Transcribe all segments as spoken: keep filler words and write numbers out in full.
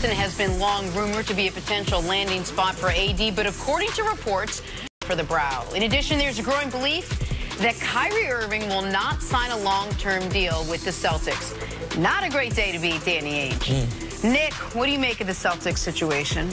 Boston has been long rumored to be a potential landing spot for A D, but according to reports, for the brow. In addition, there's a growing belief that Kyrie Irving will not sign a long-term deal with the Celtics. Not a great day to be Danny Ainge. Mm. Nick, what do you make of the Celtics situation?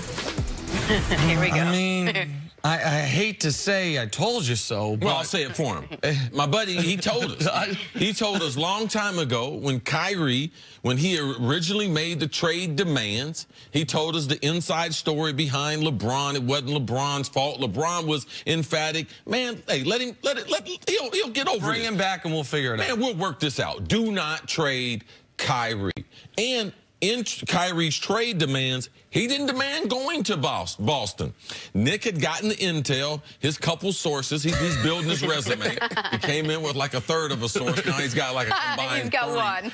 Here we go. I mean, I, I hate to say I told you so, but... Well, I'll say it for him. My buddy, he told us. He told us long time ago when Kyrie, when he originally made the trade demands, he told us the inside story behind LeBron. It wasn't LeBron's fault. LeBron was emphatic. Man, hey, let him, let it, let he'll, he'll get over it. Bring him back and we'll figure it out. Man, we'll work this out. Do not trade Kyrie. And in Kyrie's trade demands, he didn't demand going to Boston. Nick had gotten the intel, his couple sources. He, he's building his resume. He came in with like a third of a source. Now he's got like a combined He's got three. one.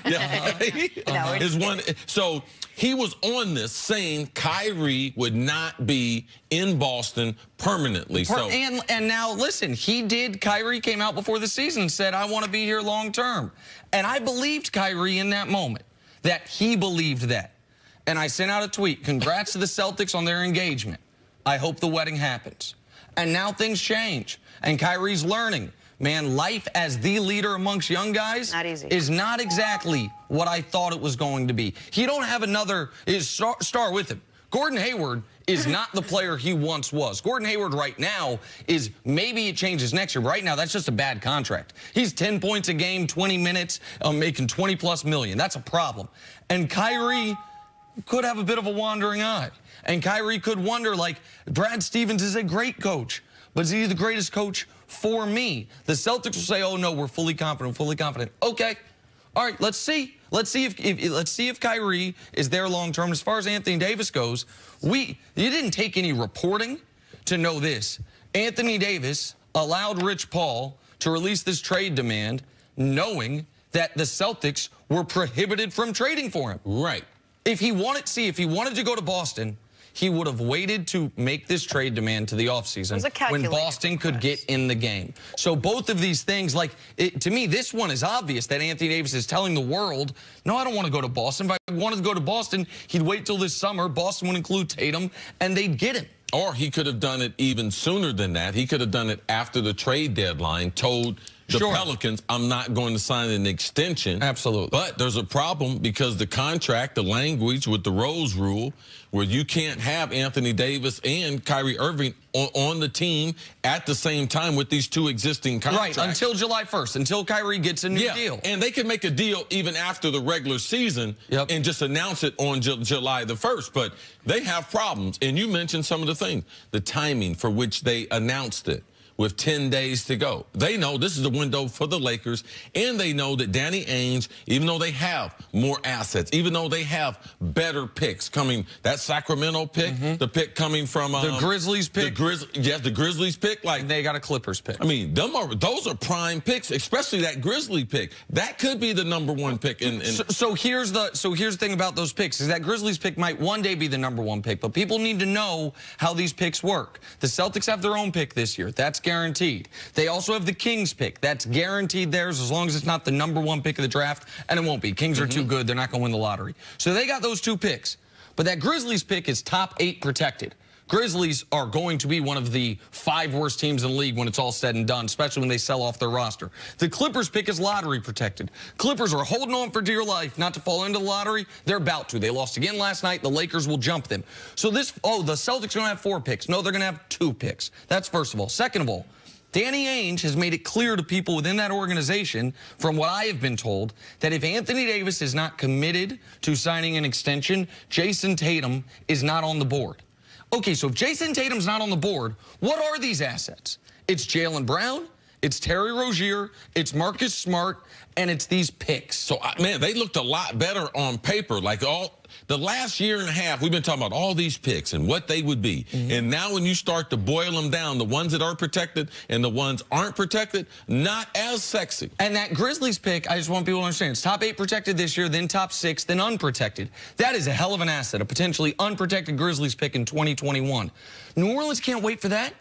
Yeah. No, His one. So he was on this saying Kyrie would not be in Boston permanently. So and, and now, listen, he did, Kyrie came out before the season and said, I want to be here long term. And I believed Kyrie in that moment, that he believed that. And I sent out a tweet, congrats to the Celtics on their engagement. I hope the wedding happens. And now things change. And Kyrie's learning. Man, life as the leader amongst young guys not easy. is not exactly what I thought it was going to be. He don't have another is star, star with him. Gordon Hayward is not the player he once was. Gordon Hayward right now is, maybe it changes next year, but right now that's just a bad contract. He's ten points a game, twenty minutes, um, making twenty plus million. That's a problem. And Kyrie could have a bit of a wandering eye. And Kyrie could wonder, like, Brad Stevens is a great coach, but is he the greatest coach for me? The Celtics will say, oh, no, we're fully confident, fully confident. Okay. All right, let's see. Let's see if, if let's see if Kyrie is there long term. As far as Anthony Davis goes, we you didn't take any reporting to know this. Anthony Davis allowed Rich Paul to release this trade demand, knowing that the Celtics were prohibited from trading for him. Right. If he wanted, see, if he wanted to go to Boston, he would have waited to make this trade demand to the offseason when Boston could get in the game. So both of these things, like, it, to me, this one is obvious that Anthony Davis is telling the world, no, I don't want to go to Boston. If I wanted to go to Boston, he'd wait till this summer. Boston would include Tatum, and they'd get him. Or he could have done it even sooner than that. He could have done it after the trade deadline, told the Sure. Pelicans, I'm not going to sign an extension. Absolutely. But there's a problem because the contract, the language with the Rose rule, where you can't have Anthony Davis and Kyrie Irving on, on the team at the same time with these two existing contracts. Right, until July first, until Kyrie gets a new yeah, deal. And they can make a deal even after the regular season yep. and just announce it on Ju July the first. But they have problems. And you mentioned some of the things, the timing for which they announced it. With ten days to go. They know this is the window for the Lakers, and they know that Danny Ainge, even though they have more assets, even though they have better picks coming, that Sacramento pick, mm-hmm. the pick coming from... Um, the Grizzlies pick. The Grizz yes, the Grizzlies pick. Like and they got a Clippers pick. I mean, them are, those are prime picks, especially that Grizzly pick. That could be the number one pick. In, in so, so, here's the, so here's the thing about those picks, is that Grizzlies pick might one day be the number one pick, but people need to know how these picks work. The Celtics have their own pick this year. That's guaranteed. They also have the Kings pick. That's guaranteed theirs as long as it's not the number one pick of the draft, and it won't be. Kings mm-hmm. are too good. They're not going to win the lottery. So they got those two picks. But that Grizzlies pick is top eight protected. Grizzlies are going to be one of the five worst teams in the league when it's all said and done, especially when they sell off their roster. The Clippers pick is lottery protected. Clippers are holding on for dear life not to fall into the lottery. They're about to. They lost again last night. The Lakers will jump them. So this, oh, the Celtics are going to have four picks. No, they're going to have two picks. That's first of all. Second of all, Danny Ainge has made it clear to people within that organization, from what I have been told, that if Anthony Davis is not committed to signing an extension, Jason Tatum is not on the board. Okay, so if Jason Tatum's not on the board, what are these assets? It's Jaylen Brown, it's Terry Rozier, it's Marcus Smart, and it's these picks. So, man, they looked a lot better on paper. Like all the last year and a half, we've been talking about all these picks and what they would be. Mm-hmm. And now when you start to boil them down, the ones that are protected and the ones aren't protected, not as sexy. And that Grizzlies pick, I just want people to understand, it's top eight protected this year, then top six, then unprotected. That is a hell of an asset, a potentially unprotected Grizzlies pick in twenty twenty-one. New Orleans can't wait for that.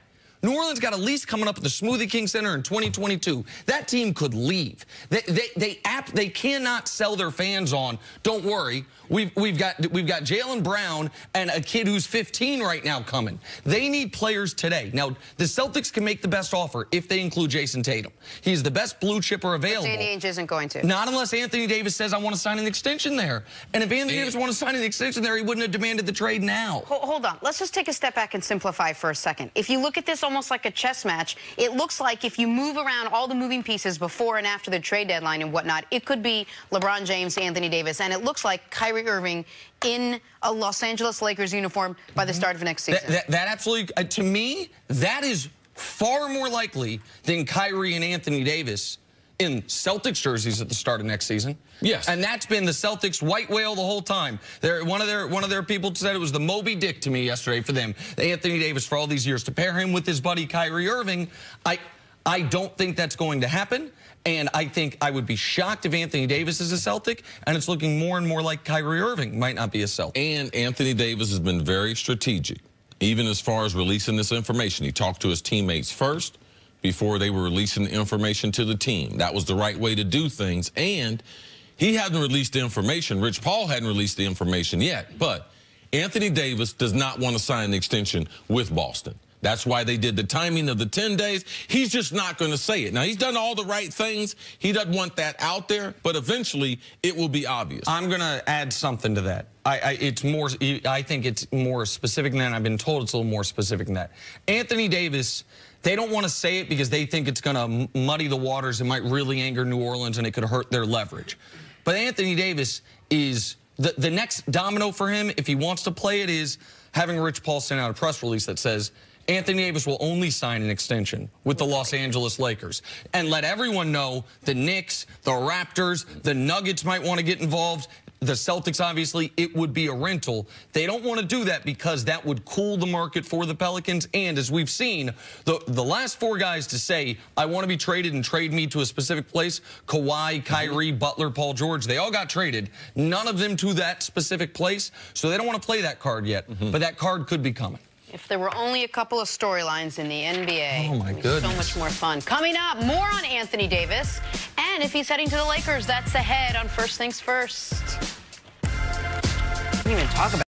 New Orleans got a lease coming up at the Smoothie King Center in twenty twenty-two. That team could leave. They they they, app, they cannot sell their fans on. Don't worry, we've we've got we've got Jaylen Brown and a kid who's fifteen right now coming. They need players today. Now the Celtics can make the best offer if they include Jason Tatum. He's the best blue chipper available. But Danny Ainge isn't going to. Not unless Anthony Davis says I want to sign an extension there. And if Anthony Davis wanted to sign an extension there, he wouldn't have demanded the trade now. Hold on. Let's just take a step back and simplify for a second. If you look at this almost like a chess match, it looks like if you move around all the moving pieces before and after the trade deadline and whatnot, it could be LeBron James, Anthony Davis, and it looks like Kyrie Irving in a Los Angeles Lakers uniform by the start of next season. That, that, that absolutely, uh, to me, that is far more likely than Kyrie and Anthony Davis in Celtics jerseys at the start of next season. Yes. And that's been the Celtics white whale the whole time. They're, one of their one of their people said it was the Moby Dick to me yesterday for them. Anthony Davis for all these years. To pair him with his buddy Kyrie Irving, I I don't think that's going to happen. And I think I would be shocked if Anthony Davis is a Celtic, and it's looking more and more like Kyrie Irving might not be a Celtic. And Anthony Davis has been very strategic, even as far as releasing this information. He talked to his teammates first before they were releasing the information to the team. That was the right way to do things. And he hadn't released the information. Rich Paul hadn't released the information yet. But Anthony Davis does not want to sign an extension with Boston. That's why they did the timing of the ten days. He's just not going to say it. Now, he's done all the right things. He doesn't want that out there, but eventually it will be obvious. I'm going to add something to that. I, I, it's more, I think it's more specific than that. I've been told it's a little more specific than that. Anthony Davis, they don't want to say it because they think it's going to muddy the waters. It might really anger New Orleans, and it could hurt their leverage. But Anthony Davis is the, the next domino for him, if he wants to play it, is having Rich Paul send out a press release that says Anthony Davis will only sign an extension with the Los Angeles Lakers, and let everyone know the Knicks, the Raptors, the Nuggets might want to get involved. The Celtics, obviously, it would be a rental. They don't want to do that because that would cool the market for the Pelicans. And as we've seen, the, the last four guys to say, I want to be traded and trade me to a specific place, Kawhi, Kyrie, Butler, Paul George, they all got traded. None of them to that specific place. So they don't want to play that card yet. Mm-hmm. But that card could be coming. If there were only a couple of storylines in the N B A, oh my it'd be goodness, so much more fun. Coming up, more on Anthony Davis, and if he's heading to the Lakers, that's ahead on First Things First. We didn't even talk about